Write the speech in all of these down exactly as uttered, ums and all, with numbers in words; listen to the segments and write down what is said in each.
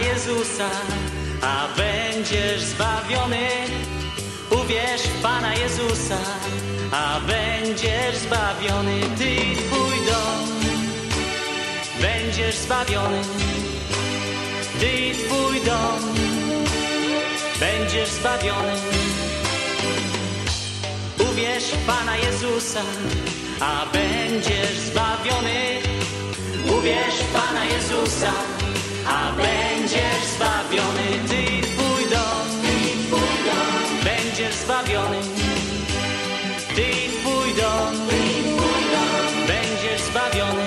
Jezusa, a będziesz zbawiony. Uwierz w Pana Jezusa, a będziesz zbawiony. Ty i twój dom będziesz zbawiony. Ty i twój dom będziesz zbawiony. Uwierz w Pana Jezusa, a będziesz zbawiony. Uwierz w Pana Jezusa, a będziesz zbawiony. Ty i twój dom, ty i twój dom będziesz zbawiony. Ty i twój dom, ty i twój dom będziesz zbawiony.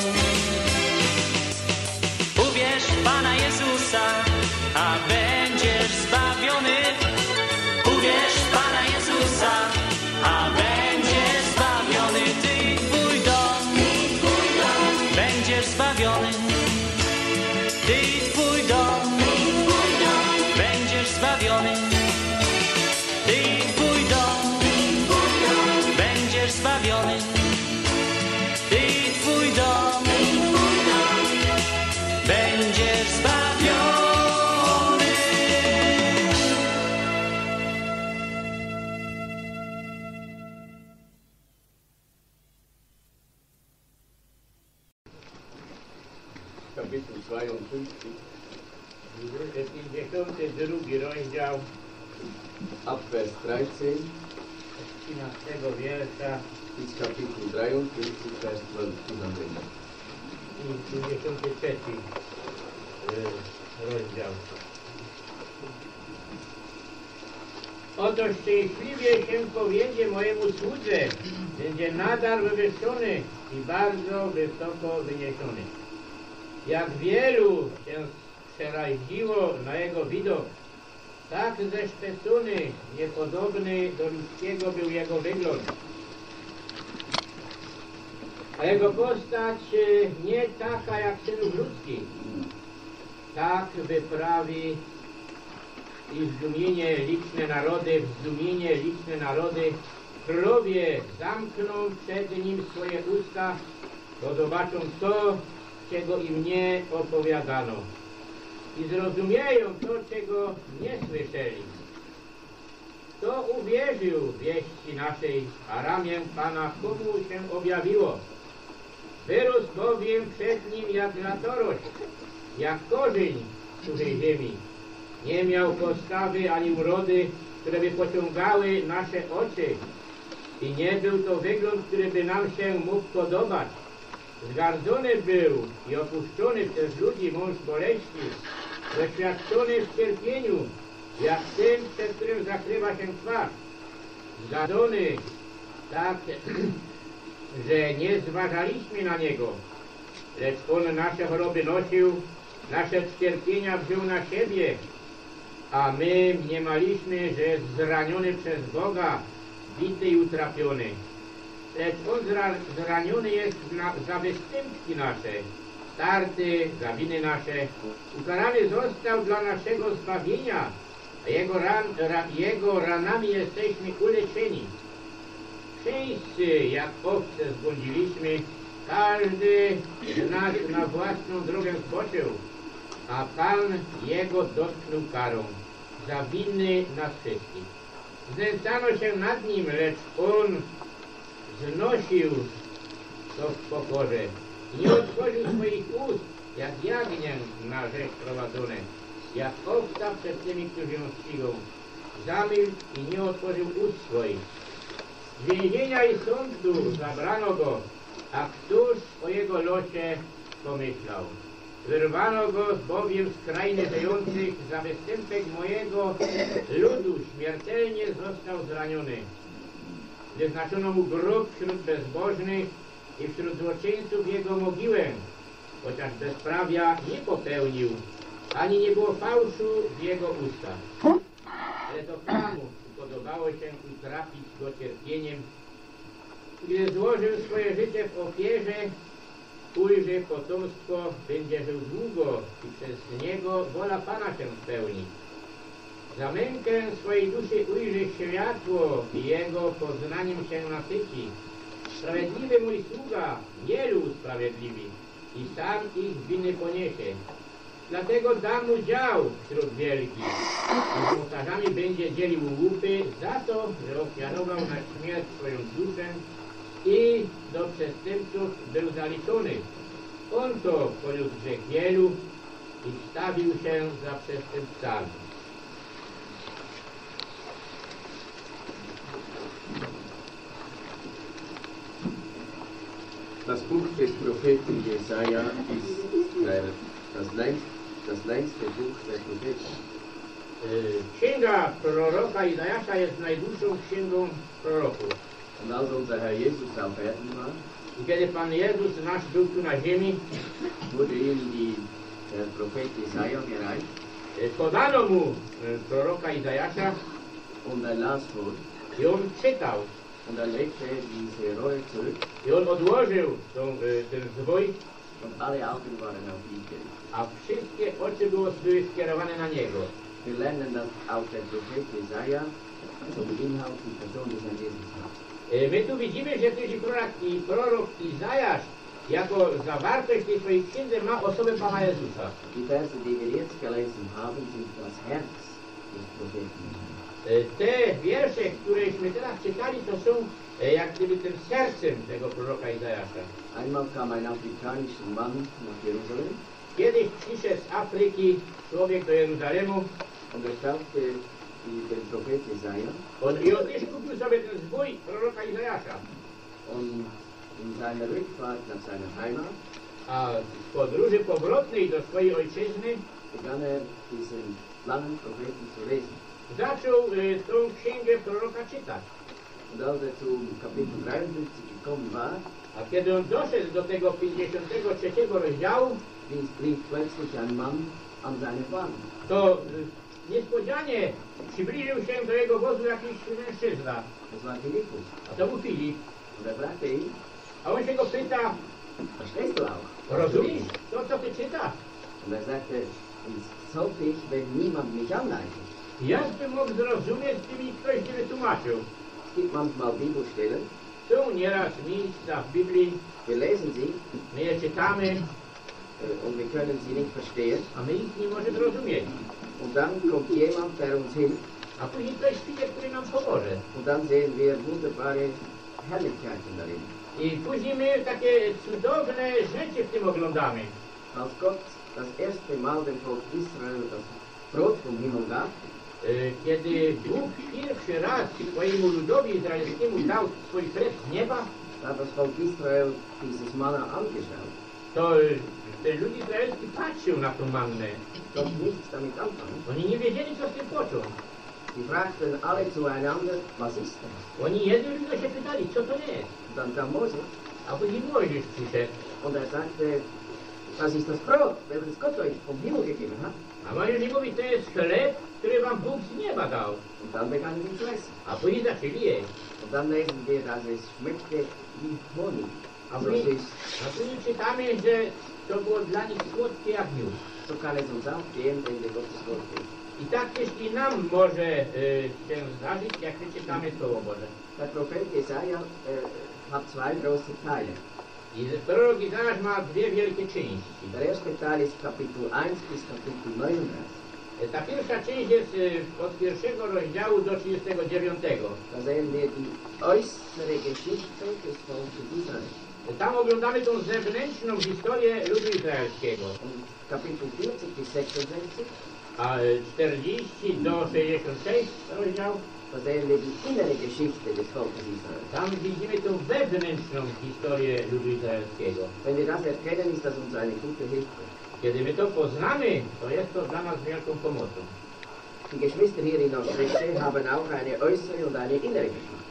Uwierz w Pana Jezusa, a będziesz zbawiony. Uwierz w Pana Jezusa, a będziesz zbawiony. Ty i twój dom, ty i twój dom będziesz zbawiony. Ty i twój dom, ty i twój dom będziesz zbawiony. Ty i twój dom, ty i twój dom będziesz zbawiony. Ty i twój dom, ty i twój dom będziesz zbawiony. Kapitel zweiundfünfzig, pięćdziesiąty drugi rozdział, Abvers dreizehn, trzynastego wiersza bis Kapitel dreiundfünfzig, Vers zwölf zusammenbringen. i pięćdziesiąty trzeci rozdział. Oto szczęśliwie się powiedzie mojemu słudze, będzie nadal wywyższony i bardzo wysoko wyniesiony. Jak wielu się przeraziło na jego widok, tak zeszpecony, niepodobny do ludzkiego był jego wygląd. A jego postać nie taka jak synów ludzkich. Tak wyprawi i zdumienie liczne narody, w zdumienie liczne narody, królowie zamkną przed nim swoje usta, bo zobaczą to, czego im nie opowiadano i zrozumieją to, czego nie słyszeli. Kto uwierzył wieści naszej, a ramię Pana komu się objawiło? Wyrósł bowiem przed nim jak latorość, jak korzeń w suchej ziemi. Nie miał postawy ani urody, które by pociągały nasze oczy i nie był to wygląd, który by nam się mógł podobać. Zgardzony był i opuszczony przez ludzi mąż boleści, doświadczony w cierpieniu, jak ten, przed którym zakrywa się twarz. Zgardzony tak, że nie zważaliśmy na niego, lecz on nasze choroby nosił, nasze cierpienia wziął na siebie, a my mniemaliśmy, że jest zraniony przez Boga, bity i utrapiony. Lecz on zraniony jest na, za występki nasze, starty za winy nasze, ukarany został dla naszego zbawienia, a jego, ran, ra, jego ranami jesteśmy uleczeni. Wszyscy jak owce zbłądziliśmy, każdy z nas na własną drogę zboczył, a Pan jego dotknął karą za winy nas wszystkich. Znęcano się nad nim, lecz on znosił to w pokorze i nie otworzył swoich ust, jak jagnię na rzeź prowadzone, jak owca przed tymi, którzy ją ścigą. Zamilkł i nie otworzył ust swoich. Z więzienia i sądu zabrano go, a któż o jego losie pomyślał? Wyrwano go bowiem z krainy żyjących, za występek mojego ludu śmiertelnie został zraniony. Wyznaczono mu grób wśród bezbożnych i wśród złoczyńców jego mogiłę, chociaż bezprawia nie popełnił, ani nie było fałszu w jego ustach. Ale to Panu podobało się utrapić go cierpieniem. Gdy złożył swoje życie w ofierze, ujrzy potomstwo, będzie żył długo i przez niego wola Pana się spełni. Za mękę swojej duszy ujrzy światło i jego poznaniem się nasyci. Sprawiedliwy mój sługa, wielu usprawiedliwi i sam ich winy poniesie. Dlatego da mu dział wśród wielkich i z mocarzami będzie dzielił łupy za to, że ofiarował na śmierć swoją duszę i do przestępców był zaliczony. On to poniósł grzech wielu i wstawił się za przestępcami. Das Buch des Propheten Jesaja ist äh, das, längst, das längste Buch der Propheten. Księga proroka Izajasza jest najdłuższą księgą proroków. Und als unser Herr Jesus auf Erden war, I kiedy Pan Jezus nasz był tu na ziemi, wurde ihm die, der Prophet Jesaja gereicht podano mu e, proroka Izajasza und er las vor i on czytał. und er legte diese Rolle zurück I on odłożył tą, e, ten zwój, und alle Augen waren auf ihn gerichtet. a wszystkie oczy było, były skierowane na niego. Wir lernen, dass auch der Prophet Jesaja zum Inhalt die Person des Herrn Jesus hat. E, My tu widzimy, że też i prorok, i prorok Izajasz jako zawartość tej swojej księdze ma osobę Pana Jezusa. Die Verse, die wir jetzt gelesen haben, sind das Herz des Propheten. E, Te wiersze, któreśmy teraz czytali, to są e, jak gdyby tym sercem tego proroka Izajasza. Einmal kam ein afrikanischer Mann nach Jerusalem Kiedyś przyszedł z Afryki człowiek do Jeruzalemu und er kaufte die- den Prophet Jesaja on, i on też kupił sobie ten zwój proroka Izajasza. und in seiner Rückfahrt nach seiner Heimat A w podróży powrotnej do swojej ojczyzny begann er diesen langen Propheten zu lesen. zaczął e, tą księgę proroka czytać. Und als er zum Kapitel dreiundfünfzig gekommen war, A kiedy on doszedł do tego pięćdziesiątego trzeciego rozdziału, blies blieb plötzlich ein Mann an seine Fahne. to e, niespodzianie przybliżył się do jego wozu jakiś mężczyzna. Das war Philippus. A to był Filip. Und er fragte ihn, A on się go pyta, verstehst du auch? rozumiesz to, co ty czytasz? Und er sagte, wie sollte ich, wenn niemand mich anleitet? Jakby mógł zrozumieć, gdyby mi ktoś nie wytłumaczył? Es gibt manchmal Bibelstellen, Są nieraz miejsca w Biblii, wir lesen sie my je czytamy, äh, und wir können sie nicht verstehen. a my ich nie możemy zrozumieć. Und dann kommt jemand, der uns hilft. A później ktoś przyjdzie, który nam pomoże. Und dann sehen wir wunderbare Herrlichkeiten darin. I później my takie cudowne rzeczy w tym oglądamy. Als Gott das erste Mal dem Volk Israel das Brot vom Himmel gab, E, Kiedy Bóg pierwszy raz swojemu ludowi izraelskiemu dał swój chleb z nieba, hat das Volk Israel dieses Manna angeschaut, to e, ten lud izraelski patrzył na tą mannę. konnte nichts damit anfangen. Oni nie wiedzieli, co z tym począć. Sie fragten alle zueinander, was ist das? Oni jedni ludzie się pytali, co to jest. Und dann kam Mose A później Mojżesz przyszedł. und er sagte, das ist das Brot, welches Gott euch vom Himmel gegeben hat. A Mojżesz mówi, to jest chleb, który wam Bóg z nieba dał. Und dann begannen sie zu essen. A później zaczęli jeść. Und dann lesen wir, dass es schmeckte wie Honig. A Also później, es ist, a później czytamy, że to było dla nich słodkie jak miód. so kann es uns auch gehen, wenn wir Gottes Wort lesen. I tak też i nam może e, się zdarzyć, jak my czytamy Słowo Boże. Der Prophet Jesaja äh, hat zwei große Teile. I prorok Izajasz ma dwie wielkie części. Der erste Teil ist Kapitel eins bis Kapitel neununddreißig. E, Ta pierwsza część jest e, od pierwszego rozdziału do trzydziestego dziewiątego. Da sehen wir die äußere Geschichte des Volkes Israel. E, Tam oglądamy tą zewnętrzną historię ludu izraelskiego. Und Kapitel vierzig bis sechsundsechzig, A e, czterdzieści do sześćdziesiątego szóstego rozdział, da sehen wir die innere Geschichte des Volkes Israel. tam widzimy tą wewnętrzną historię ludu izraelskiego. Wenn wir das erkennen, ist das uns eine gute Hilfe. Kiedy my to poznamy, to jest to dla nas wielką pomocą. Die Geschwister hier in Oschwesche haben auch eine äußere und eine innere Geschichte.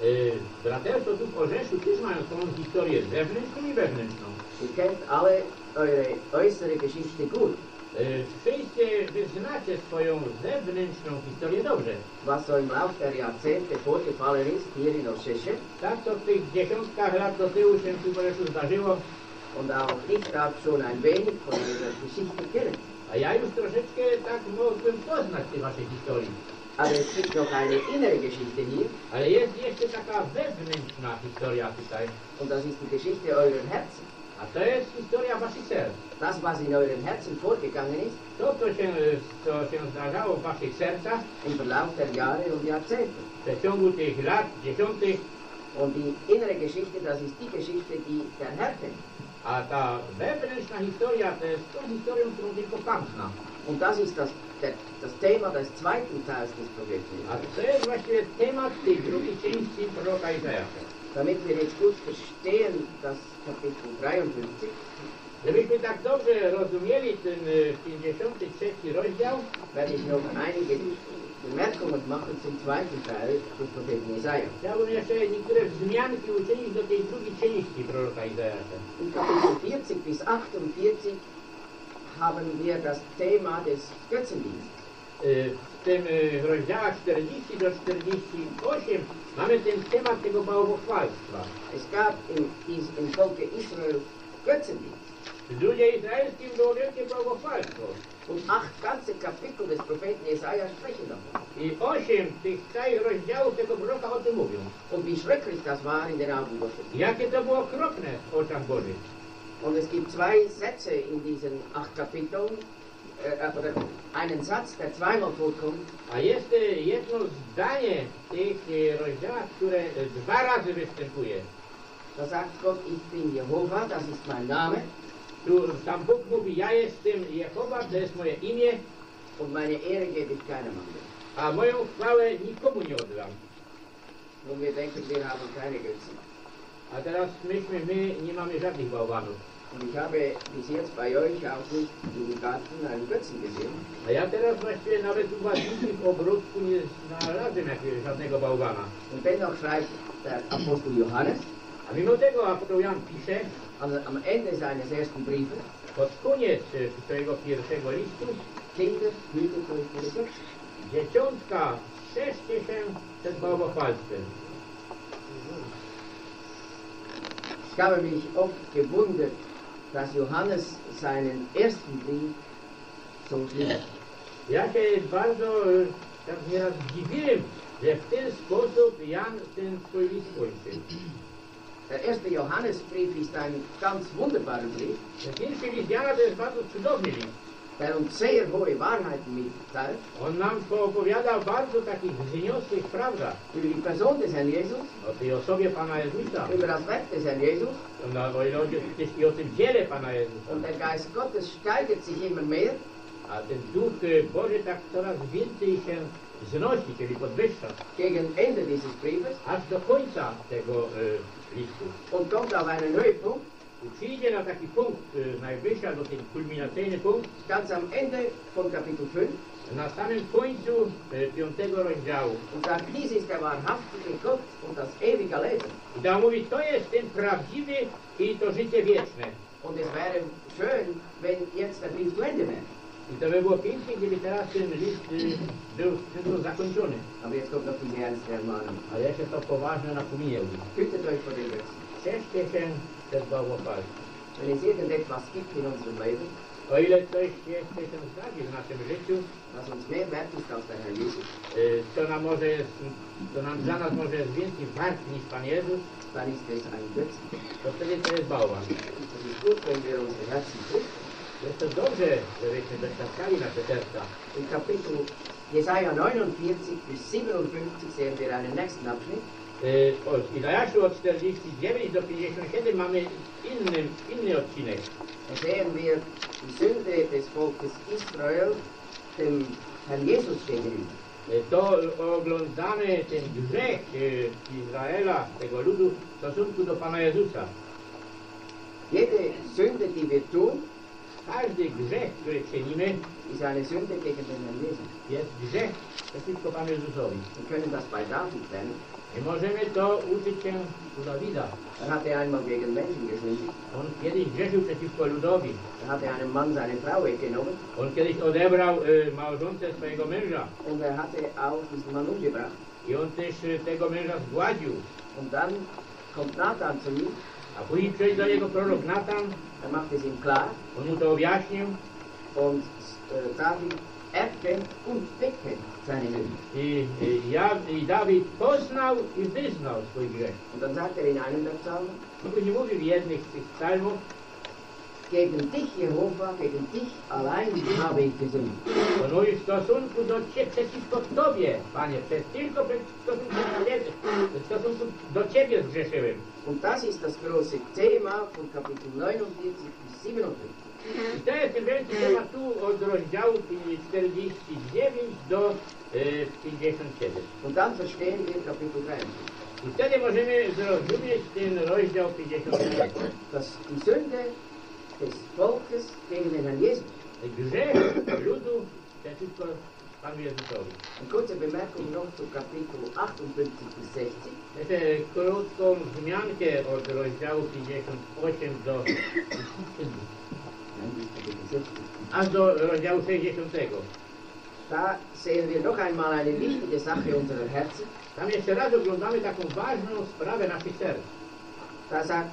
E, Braterstwo tu w Orzeszu też mają swoją historię zewnętrzną i wewnętrzną. Ihr kennt alle eure äußere Geschichte gut. E, Wszyscy wy znacie swoją zewnętrzną historię dobrze. Was so im Laufe der Jahrzehnte vorgefallen ist hier in Oschwesche. Tak, co w tych dziesiątkach lat do tyłu się tu w Orzeszu zdarzyło, Und auch ich darf schon ein wenig von dieser Geschichte kennen. a ja już troszeczkę tak mogłem poznać tej waszej historii. Aber es gibt noch eine innere Geschichte hier. Ale jest jeszcze taka wewnętrzna historia tutaj. Und das ist die Geschichte eurer Herzen. A to jest historia waszych serc. Das, was in euren Herzen vorgegangen ist, To, co się, co się zdarzało w waszych sercach im Verlauf der Jahre und Jahrzehnte. w przeciągu tych lat dziesiątych, Und die innere Geschichte, das ist die Geschichte, die der Herr kennt. a ta wewnętrzna historia to jest tą historią, którą tylko Pan zna. Und das ist das, der, das Thema des zweiten Teils des Propheten. A to jest właściwie temat tej drugiej części proroka Izajasza. Damit wir jetzt gut verstehen, das Kapitel dreiundfünfzig, Żebyśmy tak dobrze rozumieli ten y, pięćdziesiąty trzeci rozdział, werde ich noch einige Bemerkungen machen zum zweiten Teil des Propheten Jesaja. chciałbym jeszcze niektóre wzmianki uczynić do tej drugiej części proroka Izajasza. In Kapitel vierzig bis achtundvierzig haben wir das Thema des Götzendienstes. Y, W tym y, rozdziałach czterdzieści do czterdziestu ośmiu mamy ten temat tego bałwochwalstwa. Es gab im, Is- im Volke Israel Götzendienst. W ludzie izraelskim było wielkie bałwochwalstwo. Und acht ganze Kapitel des Propheten Jesaja sprechen davon. I osiem tych całych rozdziałów tego proroka o tym mówią. Und wie schrecklich das war in den Augen Gottes. Jakie to było okropne w oczach Bożych. Und es gibt zwei Sätze in diesen acht Kapiteln, äh, oder einen Satz, der zweimal vorkommt. A jest y, jedno zdanie w tych y, rozdziałach, które y, dwa razy występuje. Da sagt Gott, ich bin Jehova, das ist mein Name, Tu tam Bóg mówi, ja jestem Jehowa, to jest moje imię, und meine Ehre gebe ich keinem anderen. a moją chwałę nikomu nie oddam. Und wir denken, wir haben keine Götzen. A teraz myśmy, my nie mamy żadnych bałwanów. Und ich habe bis jetzt bei euch auch nicht im Garten einen Götzen gesehen. A ja teraz właściwie nawet u was w ogródku nie znalazłem jakiegoś żadnego bałwana. Und dennoch schreibt der Apostel Johannes A mimo tego apostoł Jan pisze, am, am Ende seines ersten Briefes, pod koniec y, swojego pierwszego listu, Kinder, hütet euch vor den Götzen. dzieciątka, strzeżcie się przed bałwochwalstwem. Ich habe mich oft gewundert, dass Johannes seinen ersten Brief so schrieb. Ja się bardzo y, tak nieraz dziwiłem, że w ten sposób Jan ten swój list kończy. Der erste Johannesbrief ist ein ganz wunderbarer Brief, Ten pierwszy list Jana to jest bardzo cudowny list. der uns sehr hohe Wahrheiten mitteilt On nam poopowiada bardzo takich wzniosłych prawdach über die Person des Herrn Jesus, o tej osobie Pana Jezusa, über das Werk des Herrn Jesus. no, o ile chodzi i o tym dziele Pana Jezusa. Und der Geist Gottes steigert sich immer mehr, A ten Duch y, Boży tak coraz więcej się znosi, czyli podwyższa, gegen Ende dieses Briefes, aż do końca tego y, listu. und kommt auf einen Höhepunkt, I przyjdzie na taki punkt, y, najwyższa, do ten kulminacyjny punkt, ganz am Ende von Kapitel fünf, na samym końcu y, piątego rozdziału. und sagt, dies ist der wahrhaftige Gott und das ewige Leben. I tam mówi, to jest ten prawdziwy i to życie wieczne. Und es wäre schön, wenn jetzt der Brief zu Ende wäre. I to by było pięknie, gdyby teraz ten list y, był tylko zakończony. Aber jetzt kommt noch diese ernste Ermahnung. Ale jeszcze to poważne napomnienie. Hütet euch vor den Götzen. Strzeżcie się przed bałwochwalstwem. Wenn es irgendetwas gibt in unserem Leben, O ile coś jeszcze się zdarzy w naszym życiu, was uns mehr wert ist als der Herr Jesus, y, to nam może jest, to nam dla nas może jest więcej wart niż Pan Jezus, dann ist es ein Götzen. to wtedy to jest bałwan. Es ist gut, wenn wir unsere Herzen prüfen. Jest to dobrze, żebyśmy doświadczali nasze serca. In Kapitel Jesaja neunundvierzig bis siebenundfünfzig sehen wir einen nächsten Abschnitt. Y, O Izajaszu od czterdziestu dziewięciu do pięćdziesięciu siedmiu mamy inny, inny odcinek. Da sehen wir die Sünde des Volkes Israel dem Herrn Jesus gegenüber. Y, To oglądamy ten grzech y, Izraela, tego ludu, w stosunku do Pana Jezusa. Jede Sünde, die wir tun, Każdy grzech, który czynimy, ist eine Sünde gegen den Herrn Jesus. jest grzech przeciwko Panu Jezusowi. Wir können das bei David lernen. I możemy to uczyć się u Dawida. Er hatte einmal gegen Menschen gesündigt. On kiedyś grzeszył przeciwko ludowi. Er hatte einem Mann seine Frau weggenommen On kiedyś odebrał y, małżonce swojego męża. und er hatte auch diesen Mann umgebracht. I on też y, tego męża zgładził. Und dann kommt Nathan zu ihm, A później przyjdzie do niego prorok Natan. er macht es ihm klar On mu to objaśnił. und äh, David erkennt und bekennt seine Sünde. I, i, ja, I Dawid poznał i wyznał swój grzech. Und dann sagt er in einem der Psalmen, I później mówi w jednych z tych psalmów, gegen dich, Jehova, gegen dich allein habe ich gesündigt. No i w stosunku do Ciebie, przeciwko Tobie, Panie, przez, tylko przed- w stosunku, do Ciebie, w stosunku do Ciebie zgrzeszyłem. Und das ist das große Thema von Kapitel neunundvierzig bis siebenundfünfzig. I to jest ten wielki temat tu od rozdziału czterdzieści dziewięć do y, pięćdziesiąt siedem. Und dann verstehen wir Kapitel dreiundvierzig. I wtedy możemy zrozumieć ten rozdział pięćdziesiąt siedem. Dass die Sünde des Volkes gegen den Herrn Jesus. Grzech ludu przeciwko Panu Jezusowi. Eine kurze Bemerkung noch zu Kapitel achtundfünfzig bis sechzig. Jeszcze krótką wzmiankę od rozdziału pięćdziesiąt osiem do Nein, bis Kapitel sechzig. aż do rozdziału sześćdziesiątego. Da sehen wir noch einmal eine wichtige Sache unserer Herzen. Tam jeszcze raz oglądamy taką ważną sprawę naszych serc. Da sagt,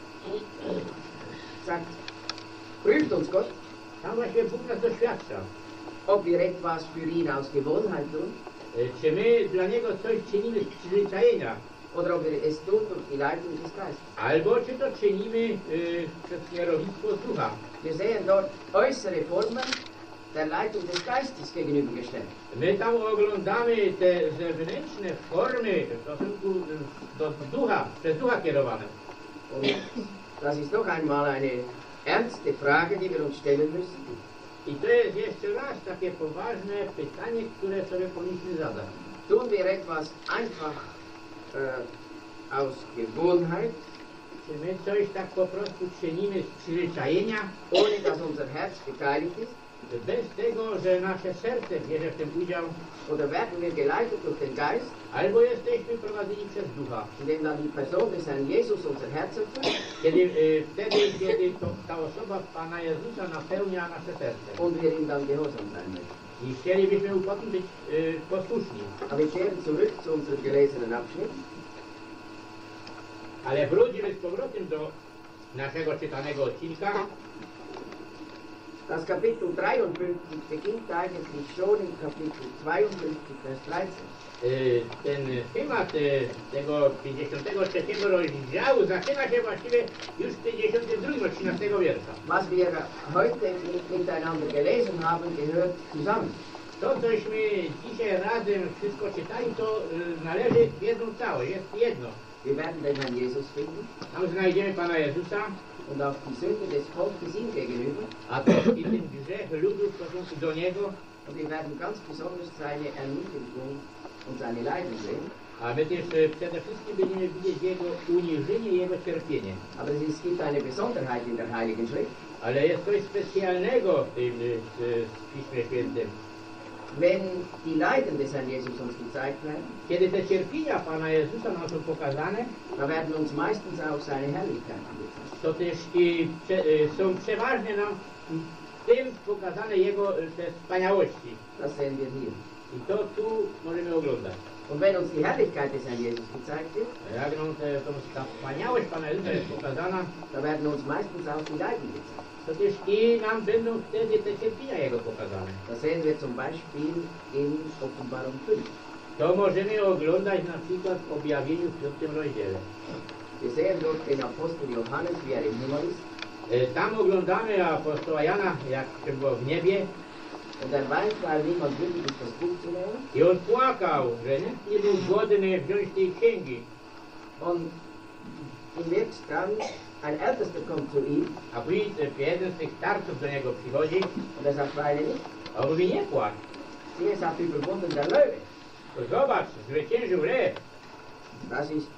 sagt, prüft uns Gott, Tam właśnie Bóg nas doświadcza. ob wir etwas für ihn aus Gewohnheit tun E, Czy my dla Niego coś czynimy z przyzwyczajenia, oder ob wir es tun durch die Leitung des Geistes. albo czy to czynimy y, przez kierownictwo z ducha. Wir sehen dort äußere Formen der Leitung des Geistes gegenübergestellt. My tam oglądamy te zewnętrzne formy w stosunku y, do ducha, przez ducha kierowane. Und das ist noch einmal eine ernste Frage, die wir uns stellen müssen. I to jest jeszcze raz takie poważne pytanie, które sobie powinniśmy zadać. Tun wir etwas einfach äh, aus Gewohnheit, Czy my coś tak po prostu czynimy z przyzwyczajenia, ohne dass unser Herz beteiligt ist? bez tego, że nasze serce bierze w tym udział, Oder werden wir geleitet durch den Geist, albo jesteśmy prowadzeni przez ducha. indem dann die Person des Herrn Jesus unser Herz erfüllt Kiedy, y, wtedy, kiedy to, ta osoba Pana Jezusa napełnia nasze serce. und wir ihm dann gehorsam sein möchten. I chcielibyśmy mu potem być y, posłuszni. Aber wir kehren zurück zu unserem gelesenen Abschnitt. Ale wrócimy z powrotem do naszego czytanego odcinka. Das Kapitel dreiundfünfzig beginnt eigentlich schon im Kapitel zweiundfünfzig, Vers dreizehn. Y, ten temat y, tego pięćdziesiątego trzeciego rozdziału zaczyna się właściwie już w pięćdziesiątym drugim od trzynastego wiersza. Was wir heute miteinander gelesen haben, gehört zusammen. To, cośmy dzisiaj razem wszystko czytali, to y, należy w jedną całość, jest jedno. Wir werden den Herrn Jesus finden Tam znajdziemy Pana Jezusa, und auch die Sünde des Volkes ihm gegenüber. a to i ten grzech ludu w stosunku do Niego, Und wir werden ganz besonders seine Erniedrigung und seine Leiden sehen. a my też y, przede wszystkim będziemy widzieć Jego uniżenie i Jego cierpienie. Aber es gibt eine Besonderheit in der Heiligen Schrift. Ale jest coś specjalnego w tym y, w, w Piśmie Świętym. Wenn die Leiden des Herrn Jesus uns gezeigt werden, Kiedy te cierpienia Pana Jezusa nam są pokazane, da werden uns meistens auch seine Herrlichkeiten gezeigt. to też i prze, y, są przeważnie nam w tym pokazane Jego y, te wspaniałości. Das sehen wir hier. I to tu możemy oglądać. Und wenn uns die Herrlichkeit des Herrn Jesus gezeigt wird, A jak nam te, to, ta wspaniałość Pana Jezusa jest pokazana, da werden uns meistens auch die Leiden gezeigt. to też i nam będą wtedy te cierpienia Jego pokazane. Das sehen wir zum Beispiel in Offenbarung fünf. To możemy oglądać na przykład w objawieniu w piątym rozdziale. Wir sehen dort den Apostel Johannes, wie er im Himmel ist. E, Tam oglądamy apostoła Jana, jak się było w niebie, Und er weint, weil niemand würdig ist, das Buch zu nehmen. i on płakał, że nikt nie był godny wziąć tej księgi. Und ihm wird dann ein Ältester kommt zu ihm A później e, jeden z tych starców do niego przychodzi, und er sagt, weine nicht. a on mówi, nie płacz. Siehe, es hat überwunden der Löwe. To zobacz, zwyciężył lew. Das ist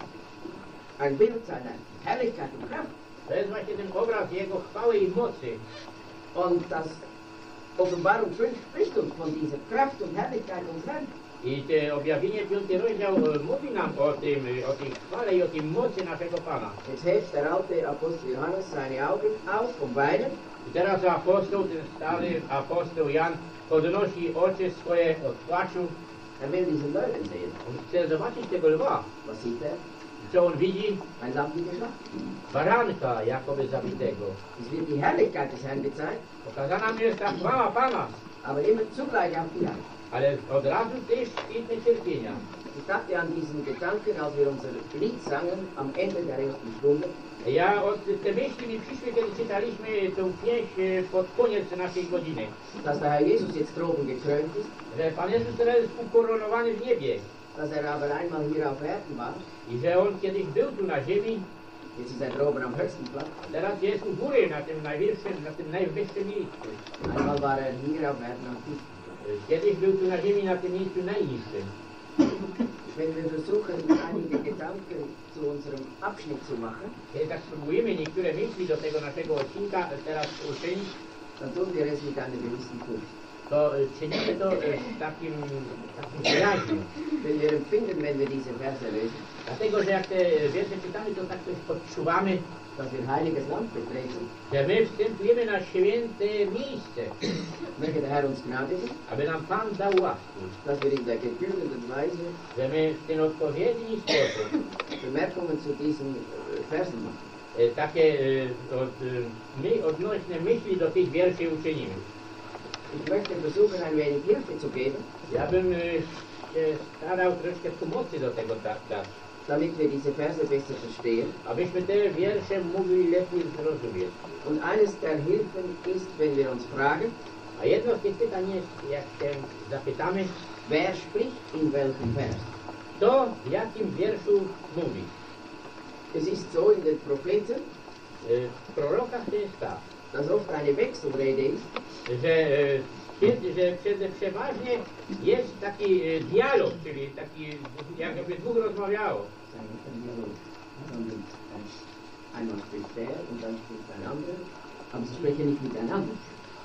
ein Bild seiner Herrlichkeit und Kraft. To jest właśnie ten obraz jego chwały i mocy. Und das Offenbarung fünf spricht uns von dieser Kraft und Herrlichkeit und Herrn. I te objawienie piąty rozdział e, mówi nam o tym, e, o tej chwale i o tej mocy naszego Pana. Jetzt hebt der alte Apostel Johannes seine Augen auf vom Weinen I teraz apostoł, ten stary apostoł Jan podnosi oczy swoje od płaczu. Er will diesen Löwen sehen. On chce zobaczyć tego lwa. Was sieht er? Co on widzi? Ein Lamm wie geschlachtet. Baranka jakoby zabitego. Es wird die Herrlichkeit des Herrn gezeigt, Pokazana mi jest ta chwała Pana, aber immer zugleich auch die Leid. ale od razu też i te cierpienia. Ich dachte an diesen Gedanken, als wir unser Lied sangen am Ende der ersten Stunde. Ja od te myśli mi przyszły, kiedy czytaliśmy tą pieśń e, pod koniec naszej godziny. Dass der Herr Jesus jetzt droben gekrönt ist, Że Pan Jezus teraz jest ukoronowany w niebie. dass er aber einmal hier auf Erden war. I że On kiedyś był tu na ziemi, Jetzt ist er droben am höchsten Platz. teraz jest u góry, na tym najwyższym, na tym najwyższym miejscu. Einmal war er hier auf Erden am tiefsten. E, Kiedyś był tu na ziemi, na tym miejscu najniższym. Wenn wir versuchen, einige Gedanken zu unserem Abschnitt zu machen, Kiedy tak spróbujemy niektóre myśli do tego naszego odcinka teraz uczynić, dann tun wir es mit einer gewissen Furcht. to e, czynimy to e, z takim, takim wyraźnym. Denn wir empfinden, wenn wir diese Verse lesen, Dlatego, że jak te wiersze czytamy, to tak coś odczuwamy, dass wir heiliges Land betreten. że my wstępujemy na święte miejsce, Möge der Herr uns gnadigen, aby nam Pan dał łaskę, dass wir in der gebührenden Weise że my w ten odpowiedni sposób Bemerkungen zu diesen äh, Versen machen. e, takie e, od, e, my, odnośne myśli do tych wierszy uczynimy. Ich möchte versuchen, ein wenig Hilfe zu geben, Ja bym e, się starał troszkę pomocy do tego da- dać, damit wir diese Verse besser verstehen. abyśmy te wiersze mogli lepiej zrozumieć. Und eines der Hilfen ist, wenn wir uns fragen, A jedno z tych pytań jest, jak się zapytamy, wer spricht in welchem Vers? kto w jakim wierszu mówi. Es ist so in den Propheten, E, W prorokach to jest tak, dass oft eine Wechselrede ist, że, e, kiedy, że przede, przeważnie jest taki e, dialog, czyli taki, jakby dwóch rozmawiało. einmal spricht der und dann spricht ein anderer, aber sie sprechen nicht miteinander.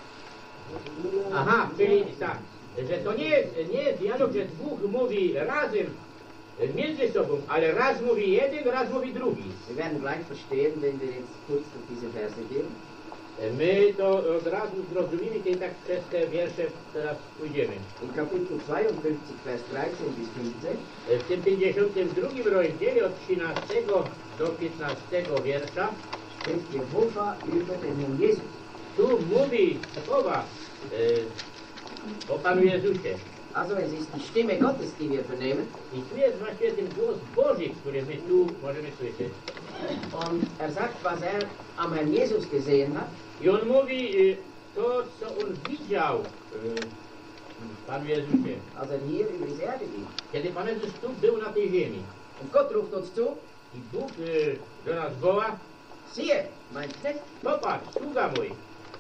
Aha, czyli tak, że to nie jest, nie jest dialog, że dwóch mówi razem e, między sobą, ale raz mówi jeden, raz mówi drugi. Wir werden gleich verstehen, wenn wir jetzt kurz durch diese Verse gehen. E, My to od razu zrozumiemy, kiedy tak przez te wiersze teraz pójdziemy. In Kapitel zweiundfünfzig, Vers dreizehn bis fünfzehn, E, W tym pięćdziesiątym drugim rozdziale od trzynastego do piętnastego wiersza spricht Jehova über den Herrn Jesus. tu mówi słowa e, o Panu Jezusie. Also es ist die Stimme Gottes, die wir vernehmen. I tu jest właśnie ten głos Boży, który my tu możemy słyszeć. Und er sagt, was er am Herrn Jesus gesehen hat. I on mówi e, to, co on widział e, Panu Jezusie. Als er hier über diese Erde ging. Kiedy Pan Jezus tu był na tej ziemi Und Gott ruft uns zu, i Bóg e, do nas woła, siehe, mein Knecht. popatrz, sługa mój.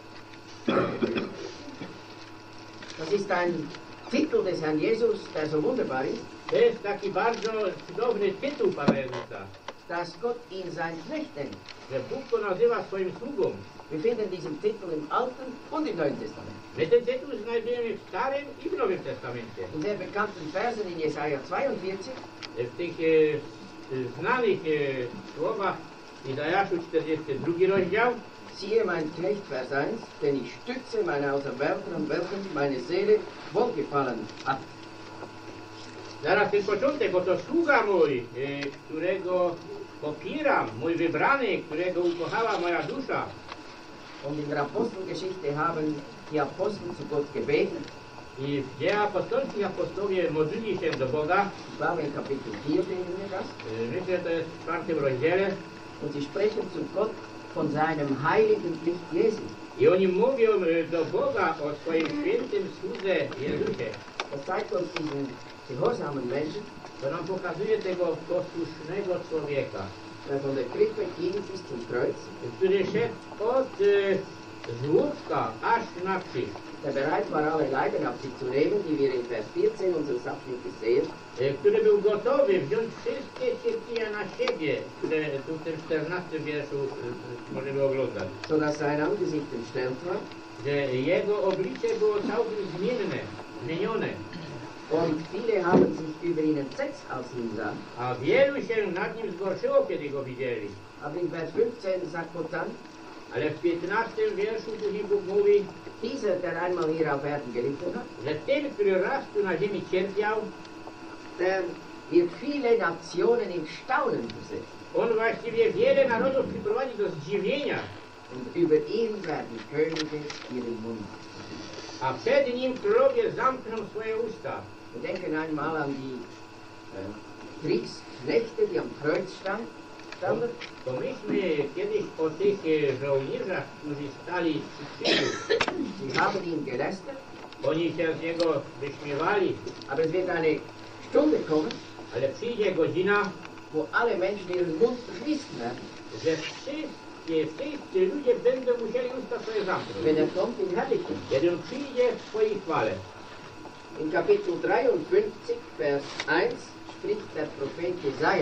Das ist ein Titel des Herrn Jesus, der so wunderbar ist, To jest taki bardzo cudowny tytuł Pana Jezusa, dass Gott ihn sein Knecht nennt. że Bóg go nazywa swoim sługą. Wir finden diesen Titel im Alten und im Neuen Testament. My ten tytuł znajdujemy w Starym i w Nowym Testamencie. In sehr bekannten Versen in Jesaja zweiundvierzig, W tych e, e, znanych e, słowach Izajaszu czterdziesty drugi rozdział, siehe mein Knecht, Vers eins, denn ich stütze meine Auserwählten, an welchen meine Seele wohlgefallen hat. zaraz ten początek, oto sługa mój, e, którego popieram, mój wybrany, którego ukochała moja dusza. Und in der Apostelgeschichte haben die Apostel zu Gott gebeten. I w dziejach apostolskich apostowie modlili się do Boga. Ich glaube in Kapitel vier finden wir das. E, Myślę, że to jest w czwartym rozdziale. Und sie sprechen zu Gott von seinem heiligen Licht Jesu. I oni mówią e, do Boga o swoim świętym słudze Jezusie. Das zeigt uns diesen gehorsamen Menschen, To nam pokazuje tego posłusznego człowieka, der von der Krippe ging bis zum Kreuz, który szedł od e, żłóbka aż na krzyż, der bereit war, alle Leiden auf sich zu nehmen, die wir in Vers vierzehn unseres Abschnittes sehen, e, który był gotowy wziąć wszystkie cierpienia na siebie, które tu w tym czternastym wierszu e, możemy oglądać. so dass sein Angesicht entstellt war Że jego oblicze było całkiem zmienne, zmienione, und viele haben sich über ihn entsetzt, als sie ihn sahen. a wielu się nad nim zgorszyło, kiedy go widzieli. Aber in Vers fünfzehn sagt Gott dann, Ale w piętnastym wierszu później Bóg mówi, dieser, der einmal hier auf Erden gelitten hat, że ten, który raz tu na ziemi cierpiał, der wird viele Nationen in Staunen versetzen. on właściwie wiele narodów przyprowadzi do zdziwienia, Und über ihn werden Könige ihren Mund. a przed nim królowie zamkną swoje usta. Wir denken einmal an die äh, Kriegsknechte, die am Kreuz stand, standen. Pomyślmy kiedyś o tych e, żołnierzach, którzy stali przy krzyżu. Sie haben ihn gelästert, Oni się z niego wyśmiewali, aber es wird eine Stunde kommen, ale przyjdzie godzina, wo alle Menschen ihren Mund verschließen werden, że wszystkie, wszyscy ludzie będą musieli usta swoje zamknąć. wenn er kommt in Herrlichkeit. Kiedy on przyjdzie w swojej chwale. In Kapitel dreiundfünfzig, Vers eins spricht der Prophet Jesaja.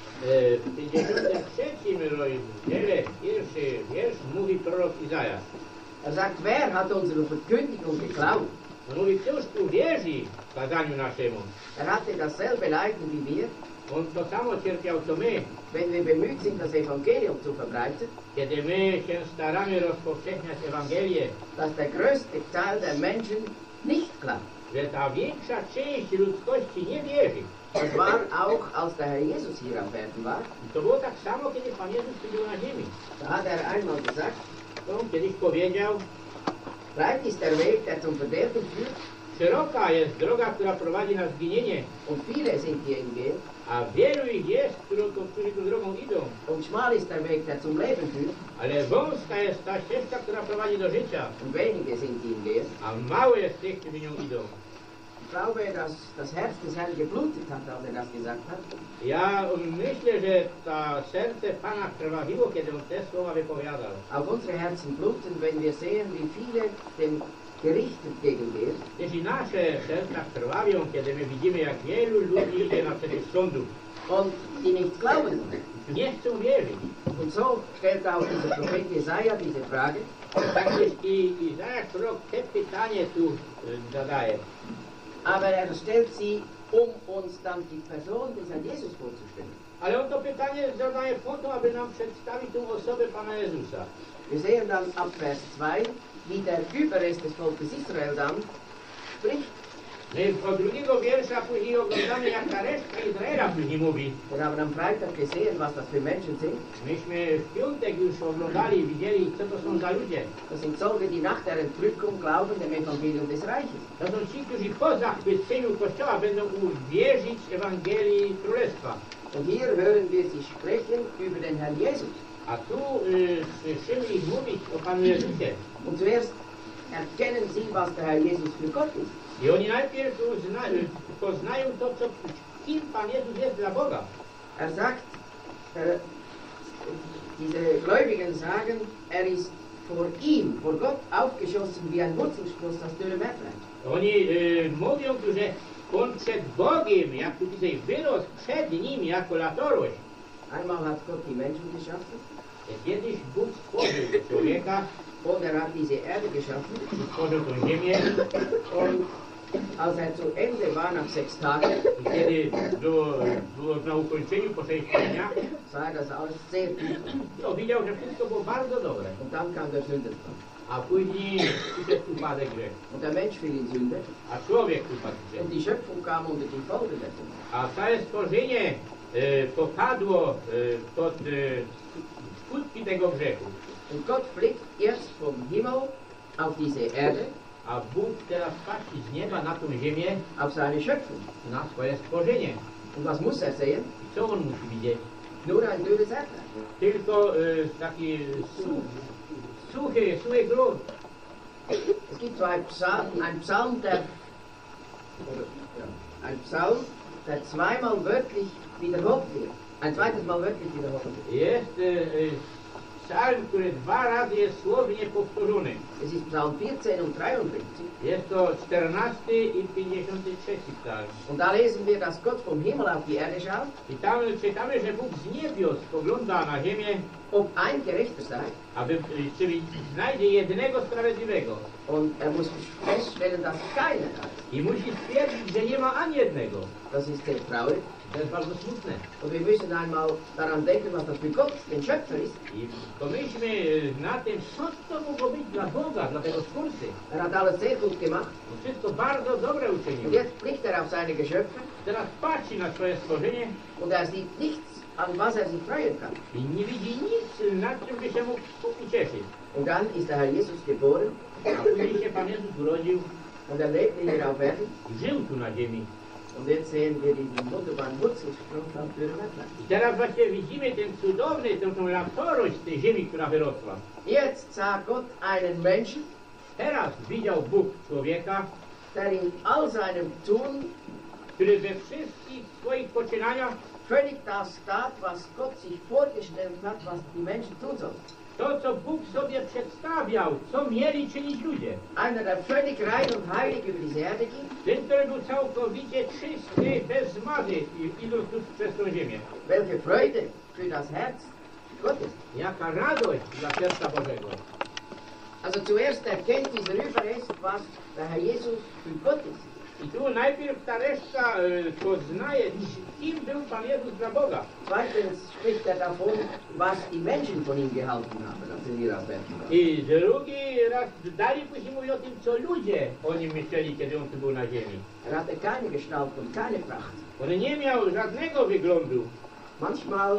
E, W pięćdziesiątym trzecim rozdziale, pierwszy wiersz, mówi prorok Izajasz. Er sagt, wer hat unsere Verkündigung geglaubt? On mówi, któż uwierzy kazaniu naszemu? Er hatte dasselbe Leiden wie wir, On to samo cierpiał co my, wenn wir bemüht sind, das Evangelium zu verbreiten, kiedy my się staramy rozpowszechniać Ewangelię, dass der größte Teil der Menschen nicht glaubt. że ta większa część ludzkości nie wierzy. Das war auch, als der Herr Jesus hier auf Erden war. I to było tak samo, kiedy Pan Jezus był na ziemi. Da hat er einmal gesagt, To on kiedyś powiedział, breit ist der Weg, der zum Verderben führt, szeroka jest droga, która prowadzi na zginienie, und viele sind die ihn gehen, a wielu ich jest, którzy, którzy tą drogą idą. und schmal ist der Weg, der zum Leben führt, Ale wąska jest ta ścieżka, która prowadzi do życia, und wenige sind die ihn gehen. a mało jest tych, którzy nią idą. Ich glaube, dass das Herz des Herrn geblutet hat, als er das gesagt hat. Ja myślę, że to serce Pana krwawiło, kiedy on te słowa wypowiadał. Auch unsere Herzen bluten, wenn wir sehen, wie viele dem Gericht entgegengehen. Jeśli nasze serca krwawią, kiedy my widzimy, jak wielu ludzi idzie naprzeciw sądu, Und die nicht glauben. nie chcą wierzyć. Und so stellt auch dieser Prophet Jesaja diese Frage. Tak jest i Izajasz prorok te pytanie tu e, zadaje. Aber er stellt sie, um uns dann die Person des Herrn Jesus vorzustellen. Ale on to pytanie zadaje po to, aby nam przedstawić tą osobę Pana Jezusa. Wir sehen dann ab Vers zwei, wie der Überrest des Volkes Israel dann spricht. My od drugiego wiersza później oglądamy, jak ta reszta Izraela później mówi. Wir haben am Freitag gesehen, was das für Menschen sind. Myśmy w piątek już oglądali, widzieli, co to są za ludzie. Das sind solche, die nach der Entrückung glauben dem Evangelium des Reiches. To są ci, którzy po zachwyceniu Kościoła będą uwierzyć Ewangelii Królestwa. Und hier hören wir sie sprechen über den Herrn Jesus. A tu y, słyszymy ich mówić o Panu Jezusie. Und zuerst erkennen sie, was der Herr Jesus für Gott ist. I oni najpierw uzna, poznają to, co, kim Pan Jezus jest dla Boga. Er sagt, er, diese Gläubigen sagen, er ist vor ihm, vor Gott aufgeschossen wie ein Wurzelspross aus dürrem Erdreich. Oni y, mówią tu, że on przed Bogiem, jak tu dzisiaj wyrosł przed nim jako latorość. Einmal hat Gott die Menschen geschaffen Kiedyś Bóg stworzył człowieka, und er hat diese Erde geschaffen. stworzył tą ziemię Und als er zu Ende war, nach sechs Tagen, i kiedy było, było na ukończeniu po sześciu dniach, sah er das alles sehr gut. to widział, że wszystko było bardzo dobre. Und dann kam der Sündenfall. A później przyszedł upadek grzechu. Und der Mensch fiel in Sünde A człowiek upadł w und grzech. die Schöpfung kam unter die Folgen der Sünde. A całe stworzenie e, popadło e, pod e, skutki tego grzechu. Und Gott blickt erst vom Himmel auf diese Erde, A Bóg teraz patrzy z nieba na tą ziemię, auf seine Schöpfung. na swoje stworzenie. Und was muss er sehen? I co on musi widzieć? Nur ein dürres Erdreich. Tylko e, taki such, suchy, suchy grunt. Es gibt so ein Psalm, ein Psalm, der, oder, ja, ein Psalm, der zweimal wörtlich wiederholt wird. Ein zweites Mal wörtlich wiederholt wird. Jest e, e, psalm, który dwa razy jest słownie powtórzony. Es ist Psalm vierzehn und dreiundfünfzig. Jest to czternasty i pięćdziesiąty trzeci psalm. Und da lesen wir, dass Gott vom Himmel auf die Erde schaut, I tam czytamy, że Bóg z niebios spogląda na ziemię, ob ein Gerechter sei. aby, czyli znajdzie jednego sprawiedliwego. Und er muss feststellen, dass keiner da ist. I musi stwierdzić, że nie ma ani jednego. Das ist sehr traurig. To jest bardzo smutne. Und wir müssen einmal daran denken, was das für Gott, den Schöpfer, ist. I pomyślmy na tym, co to mogło być dla Boga, dla tego Stwórcy. Er hat alles sehr gut gemacht. On wszystko bardzo dobre Und uczynił. jetzt blickt er auf seine Geschöpfe Teraz patrzy na swoje stworzenie und er sieht nichts, an was er sich freuen kann. i nie widzi nic, nad czym by się mógł ucieszyć. Und dann ist der Herr Jesus geboren A później się Pan Jezus urodził und er lebte hier auf Erden. i żył tu na ziemi. Und jetzt sehen wir diesen wunderbaren Wurzelsprung von Dürrwettland. I teraz właśnie widzimy ten cudowny, tę, tą latorość tej ziemi, która wyrosła. Jetzt sah Gott einen Menschen, Teraz widział Bóg człowieka, der in all seinem Tun który we wszystkich swoich poczynaniach völlig das tat, was Gott sich vorgestellt hat, was die Menschen tun sollen. to, co Bóg sobie przedstawiał, co mieli czynić ludzie. Einer, der völlig rein und heilig über diese Erde ging, Ten, który był całkowicie czysty, bez zmazy, idąc tu przez tą ziemię. welche Freude für das Herz Gottes. Jaka radość dla serca Bożego. Also zuerst erkennt dieser Überrest, was der Herr Jesus für Gott ist. I tu najpierw ta reszta e, poznaje, kim był Pan Jezus dla Boga. Zweitens spricht er davon, was die Menschen von ihm gehalten haben, als er hier auf Erden war. I drugi raz dalej później mówi o tym, co ludzie o nim myśleli, kiedy on tu był na ziemi. Er hatte keine Gestalt und keine Pracht. On nie miał żadnego wyglądu. Manchmal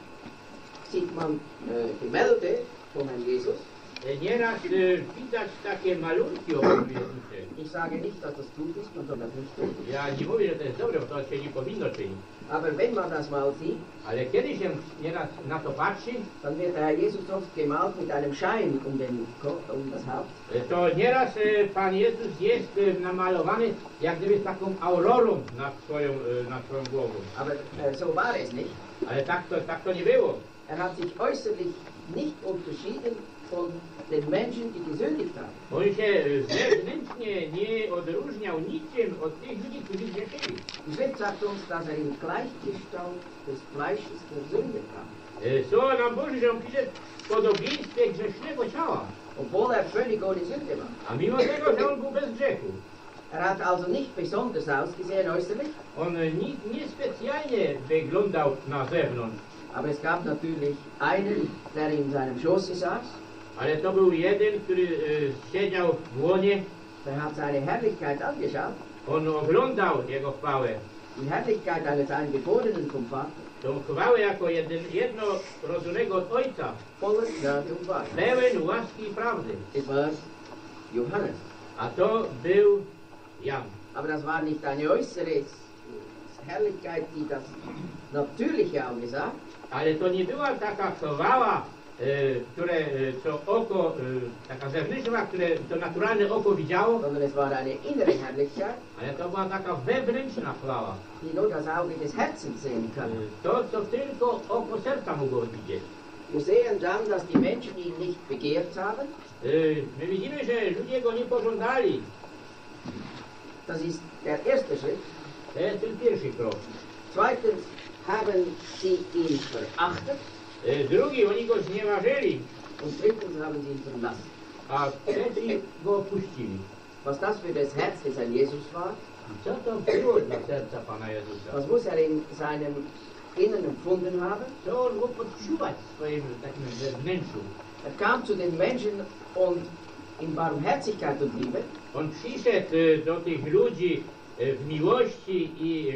sieht man äh, Gemälde von Herrn Jesus. E, Nieraz e, widać takie malunki o Panu Jezusie. Ich sage nicht, dass das gut ist, man soll das nicht tun. Ja nie mówię, że to jest dobre, bo to się nie powinno czynić. Aber wenn man das mal sieht, Ale kiedy się nieraz na to patrzy, dann wird der Herr Jesus oft gemalt mit einem Schein um, den Kopf, um das Haupt. e, to nieraz e, Pan Jezus jest e, namalowany jak gdyby z taką aurorą nad swoją, e, nad swoją głową. Aber äh, so war es nicht. Ale tak to, tak to nie było. Er hat sich äußerlich nicht unterschieden von den Menschen, die gesündigt haben. On się e, zewnętrznie nie odróżniał niczym od tych ludzi, którzy grzeszyli. Die Schrift sagt uns, dass er in Gleichgestalt des Fleisches der Sünde kam. E, Słowo nam Boże, że on pisze w podobieństwie grzesznego ciała. Obwohl er völlig ohne Sünde war. A mimo tego, że on był bez grzechu. Er hat also nicht besonders ausgesehen äußerlich, On nie, nie specjalnie wyglądał na zewnątrz. aber es gab natürlich einen, der in seinem Schoße saß. Ale to był jeden, który e, siedział w łonie. Der hat seine Herrlichkeit angeschaut. On oglądał jego chwałę. Die Herrlichkeit eines Eingeborenen vom Vater. Tą chwałę jako jeden, jednorodzonego od Ojca. Voller Gnade und Wahrheit. Pełen łaski i prawdy. Es war Johannes. A to był Jan. Aber das war nicht eine äußere Herrlichkeit, die das natürliche Auge sah, Ale to nie była taka chwała, e, które, e, co oko, e, taka zewnętrzna, które to naturalne oko widziało, sondern es war eine innere Herrlichkeit, ale to była taka wewnętrzna chwała. die nur das Auge des Herzens sehen E, kann. To, co tylko oko serca mogło widzieć. Wir sehen dann, dass die Menschen ihn nicht begehrt haben. E, My widzimy, że ludzie go nie pożądali. Das ist der erste Schritt. To jest ten pierwszy krok. Zweitens haben sie ihn verachtet. E, Drugi, oni go znieważyli, Und drittens haben sie ihn verlassen. a trzeci go opuścili. Was das für das Herz des Herrn Jesus war, I co to było dla serca Pana Jezusa? was muss er in seinem Inneren empfunden haben? Co on mógł odczuwać w swoim takim wewnętrzu? Er kam zu den Menschen und in Barmherzigkeit und Liebe. On przyszedł e, do tych ludzi e, w miłości i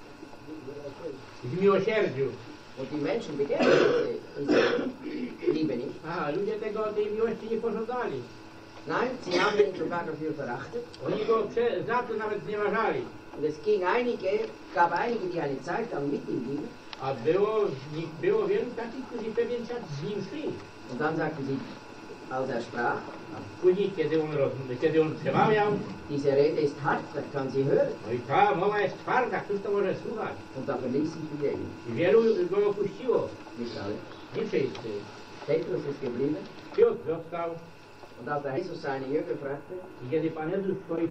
e, w miłosierdziu. Und die Menschen begehren diese, diese Liebe nicht. A ludzie tego, tej miłości nie pożądali. Nein, sie haben ihn sogar dafür verachtet. Oni go prze, za to nawet znieważali. Und es ging einige, gab einige, die eine Zeit lang mit ihm gingen. A było, było wielu takich, którzy pewien czas z nim szli. Und dann sagten sie, als er sprach, A później, kiedy on, roz, kiedy on przemawiał, diese Rede ist hart, wer kann sie hören? no i ta mowa jest twarda, któż to może słuchać? Und da verließen viele ihn. I wielu go opuściło. Nicht alle. Nie wszyscy. Petrus ist geblieben. Piotr został. Und als der Jesus seine Jünger fragte, I kiedy Pan Jezus swoich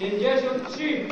pięćdziesiąt trzy.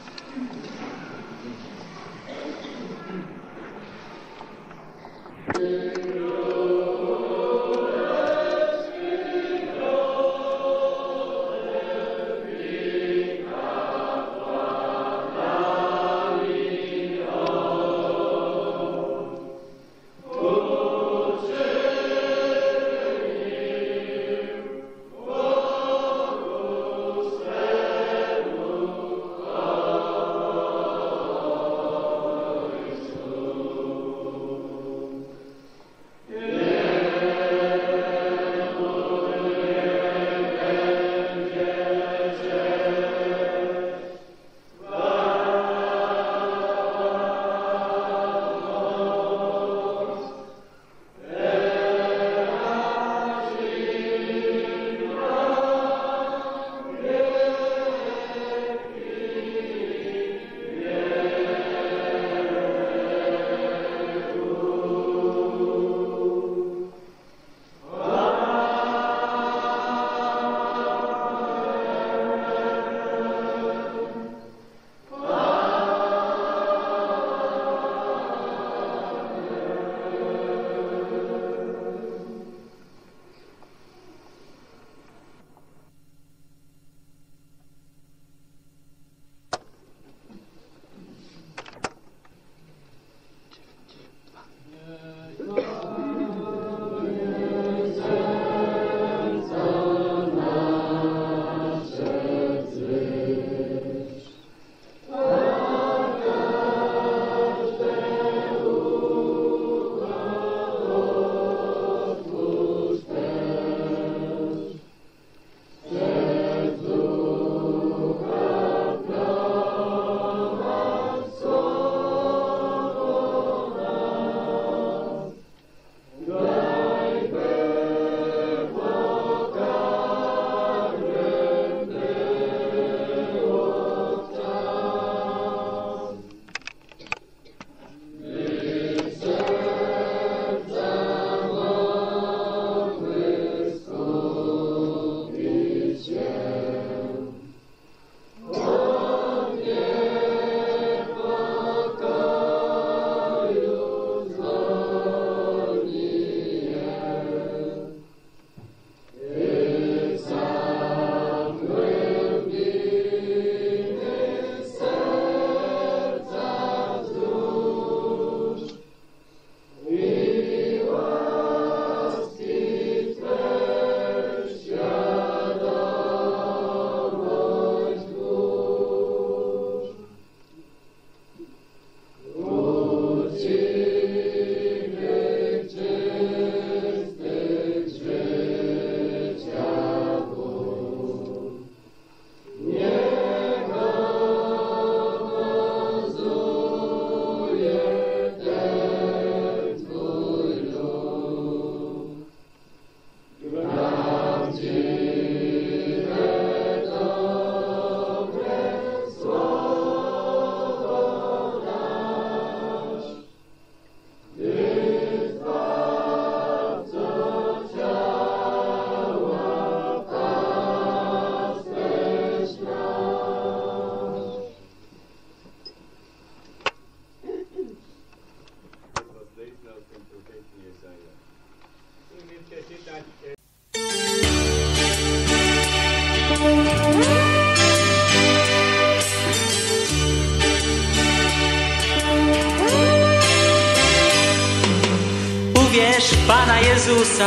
Uwierz w Pana Jezusa,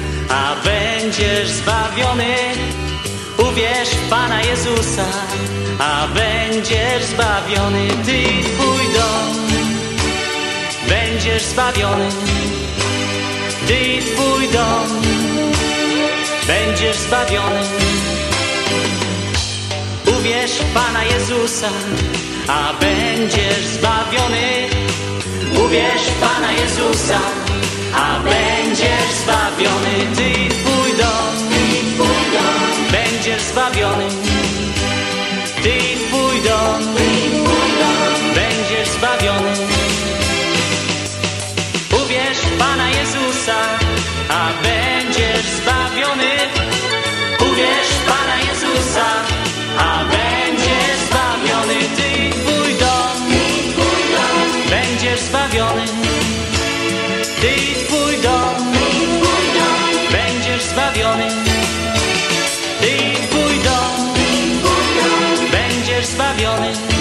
a będziesz zbawiony. Uwierz w Pana Jezusa, a będziesz zbawiony. Ty i twój dom będziesz zbawiony. Ty i twój dom będziesz zbawiony. Uwierz w Pana Jezusa, a będziesz zbawiony. Uwierz w Pana Jezusa, a będziesz zbawiony. Ty i twój dom, będziesz zbawiony. Ty i twój dom, będziesz zbawiony. Uwierz w Pana Jezusa, a będziesz zbawiony. Uwierz w Pana Jezusa, a będziesz będziesz zbawiony.